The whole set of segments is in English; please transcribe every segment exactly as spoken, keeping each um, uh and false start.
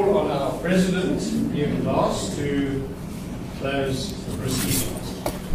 call on our President, Ian Glass, to close the proceedings.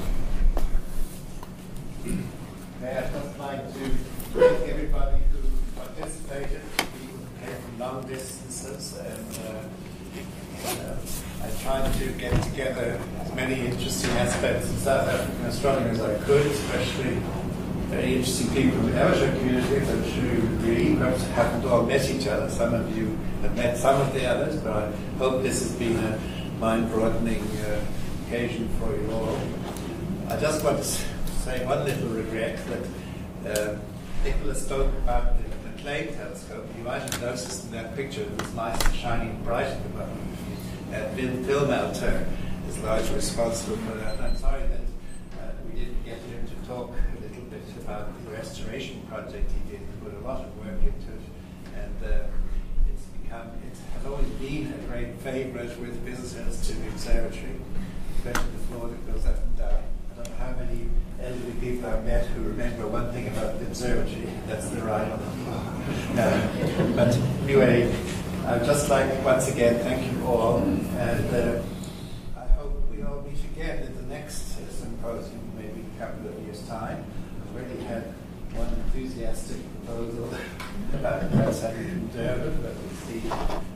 May I just like to thank everybody who participated, people who came from long distances, and uh, uh, I tried to get together as many interesting aspects of South African astronomy as I could, especially very interesting people in the amateur community, but who really perhaps haven't all met each other. Some of you have met some of the others, but I hope this has been a mind-broadening uh, occasion for you all. I just want to say one little regret that uh, Nicholas spoke about the, the Clay telescope. You might have noticed in that picture it was nice and shining and bright at the moment. And Bill Pillmelter is largely responsible for that. And I'm sorry that uh, we didn't get him to talk a little bit about the restoration project he did. He put a lot of work into it, and uh, it's become, it has always been a great favorite with visitors to the observatory, especially the floor that goes up and down. I don't know how many elderly people I've met who remember one thing about the observatory, that's the ride on the floor. No. But anyway, I'd just like once again thank you all, and uh, I hope we all meet again at the next uh, symposium, maybe in a couple of years' time. I've already had one enthusiastic proposal about perhaps having it in Durban, but we'll see.